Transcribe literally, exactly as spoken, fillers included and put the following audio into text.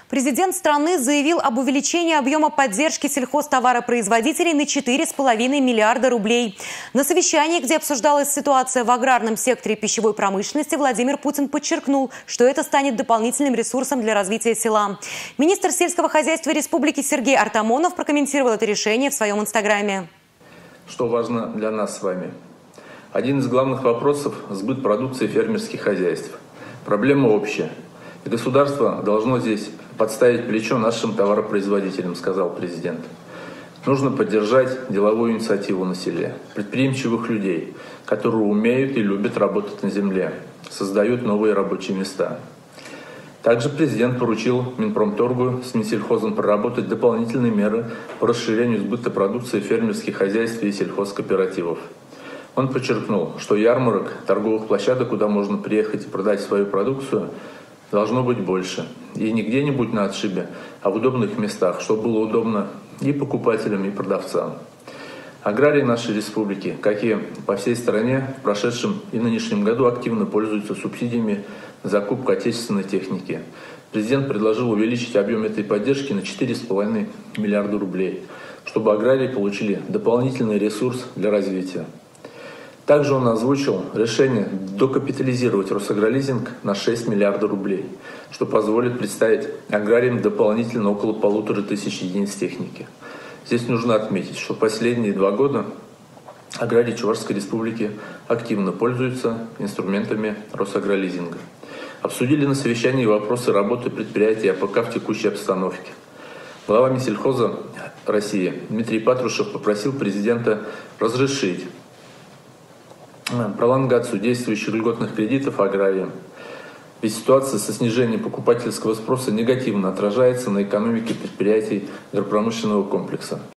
Президент страны заявил об увеличении объема поддержки сельхозтоваропроизводителей на четыре с половиной миллиарда рублей. На совещании, где обсуждалась ситуация в аграрном секторе пищевой промышленности, Владимир Путин подчеркнул, что это станет дополнительным ресурсом для развития села. Министр сельского хозяйства республики Сергей Артамонов прокомментировал это решение в своем инстаграме. Что важно для нас с вами? Один из главных вопросов – сбыт продукции фермерских хозяйств. Проблема общая. И государство должно здесь подставить плечо нашим товаропроизводителям, сказал президент. Нужно поддержать деловую инициативу на селе, предприимчивых людей, которые умеют и любят работать на земле, создают новые рабочие места. Также президент поручил Минпромторгу с Минсельхозом проработать дополнительные меры по расширению сбыта продукции фермерских хозяйств и сельхозкооперативов. Он подчеркнул, что ярмарок, торговых площадок, куда можно приехать и продать свою продукцию, должно быть больше. И не где-нибудь на отшибе, а в удобных местах, чтобы было удобно и покупателям, и продавцам. Аграрии нашей республики, как и по всей стране, в прошедшем и нынешнем году активно пользуются субсидиями на закупку отечественной техники. Президент предложил увеличить объем этой поддержки на четыре с половиной миллиарда рублей, чтобы аграрии получили дополнительный ресурс для развития. Также он озвучил решение докапитализировать Росагролизинг на шесть миллиардов рублей, что позволит представить аграриям дополнительно около полутора тысяч единиц техники. Здесь нужно отметить, что последние два года аграрии Чувашской республики активно пользуются инструментами Росагролизинга. Обсудили на совещании вопросы работы предприятий АПК в текущей обстановке. Глава Минсельхоза России Дмитрий Патрушев попросил президента разрешить пролонгацию действующих льготных кредитов аграриям. Ведь ситуация со снижением покупательского спроса негативно отражается на экономике предприятий агропромышленного комплекса.